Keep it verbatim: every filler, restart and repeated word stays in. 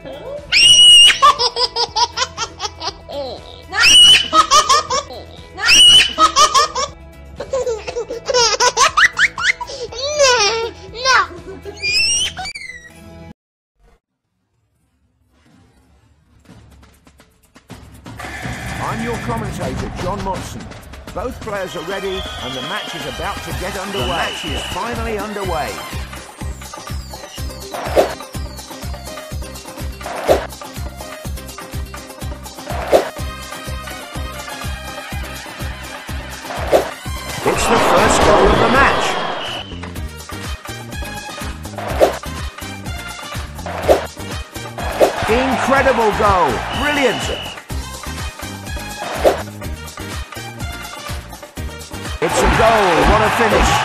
I'm your commentator, John Motson. Both players are ready and the match is about to get underway. The match is finally underway. It's the first goal of the match. Incredible goal. Brilliant. It's a goal. What a finish.